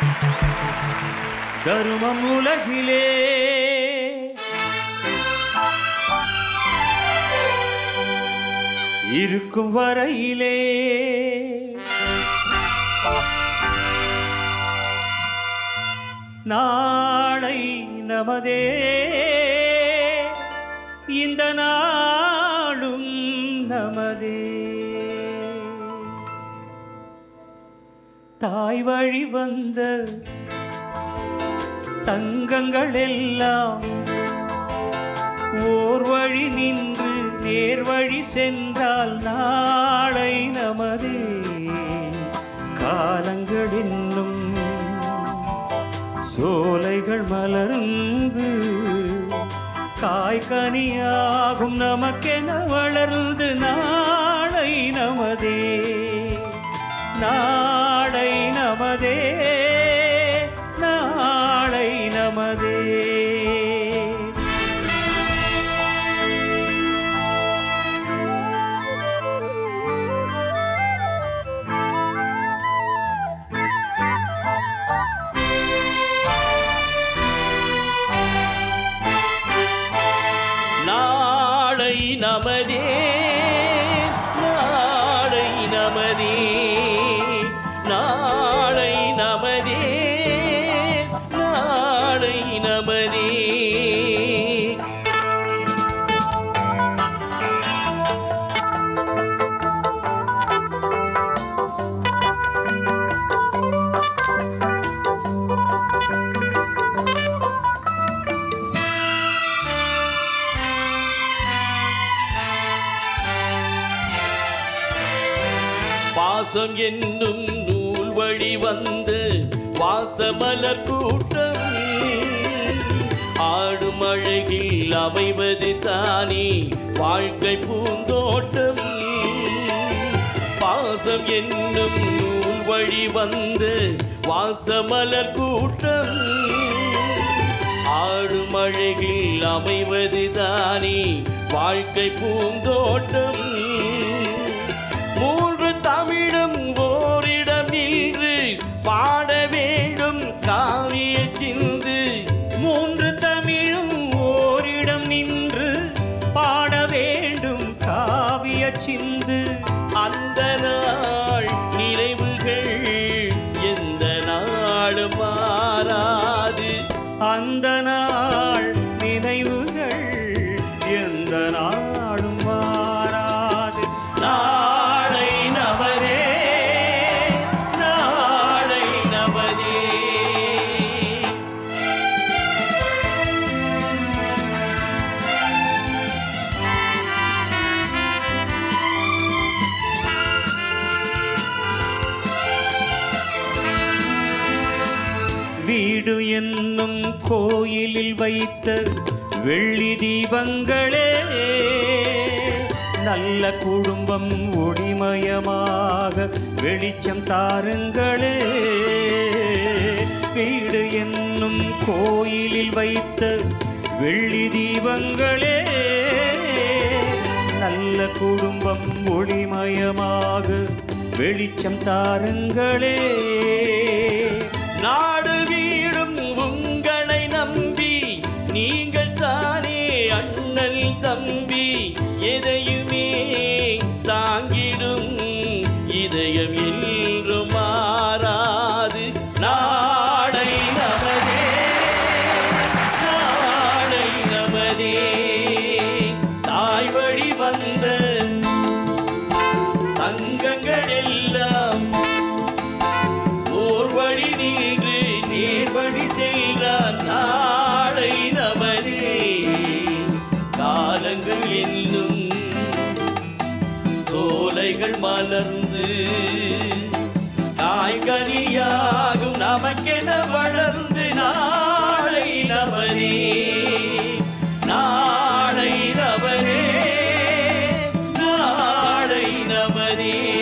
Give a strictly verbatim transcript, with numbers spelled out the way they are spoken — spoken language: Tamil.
தருமம் உலகிலே இருக்கும் வரையிலே நாளை நமதே இந்த நாளும் நமதே தாய் வழி வந்த தங்கங்கள் எல்லாம் ஓர் வழி நின்று நேர் வழி சென்றால் நாளை நமதே காலங்கள் இன்னும் சோலைகள் மலர்ந்து காய்கனியாகும் நமக்கென வளர்ந்து நாளை நமதே நாளை நமதே நாளை நமதே நாளை நமதே நாளை நமதே நாளை நமதே நாளை நமதே பாசம் என்னும் நூல் வழி வந்து வாசமலர் கூட்டம் ஆடும் அழகில் அமைவது தானே வாழ்க்கை பூந்தோட்டம் பாசம் என்னும் நூல் வழி வந்து வாசமலர் கூட்டம் ஆடும் அழகில் அமைவது தானே வாழ்க்கை பூந்தோட்டம் மூன்று தமிழும் ஓரிடம் நின்று பாட வேண்டும் காவிய சிந்து மூன்று தமிழும் ஓரிடம் நின்று பாட வேண்டும் காவிய சிந்து அந்த நாள் நினைவுகள் எந்த நாளும் மாறாது அந்த நாள் நினைவுகள் எந்த நாளும் மாறாது நாளை நமதே நாளை நமதே வீடு என்னும் கோயிலில் வைத்த வெள்ளி தீபங்களே நல்ல குடும்பம் ஒளிமயமாக வெளிச்சம் தாருங்களே வீடு என்னும் கோயிலில் வைத்த வெள்ளி தீபங்களே நல்ல குடும்பம் ஒளிமயமாக வெளிச்சம் தாருங்களே நாடு வீடும் உங்களை நம்பி நீங்கள் தானே அண்ணல் தம்பி எதையுமே தாங்கிடும் இதயம் என்றும் மாறாது நாளை நமதே நாளை நமதே தாய் வழி வந்த தங்கங்கள் எல்லாம் ஓர் வழி நின்று நேர் வழி சென்றார் நாளை நமதே காலங்கள் என்னும் சோலைகள் மலர்ந்து காய்கனியாகும் நமக்கென வளர்ந்து நாளை நமதே நாளை நமதே நாளை நமதே